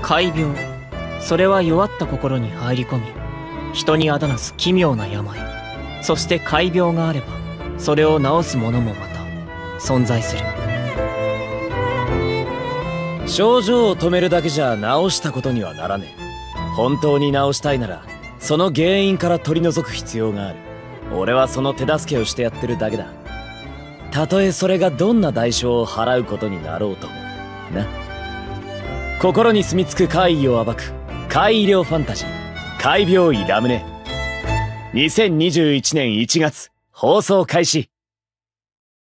怪病、それは弱った心に入り込み、人にあだなす奇妙な病。そして怪病があれば、それを治す者もまた存在する。 症状を止めるだけじゃ治したことにはならねえ。本当に治したいならその原因から取り除く必要がある。俺はその手助けをしてやってるだけだ。たとえそれがどんな代償を払うことになろうともな。心に住み着く怪異を暴く怪医療ファンタジー「怪病医ラムネ」2021年1月放送開始。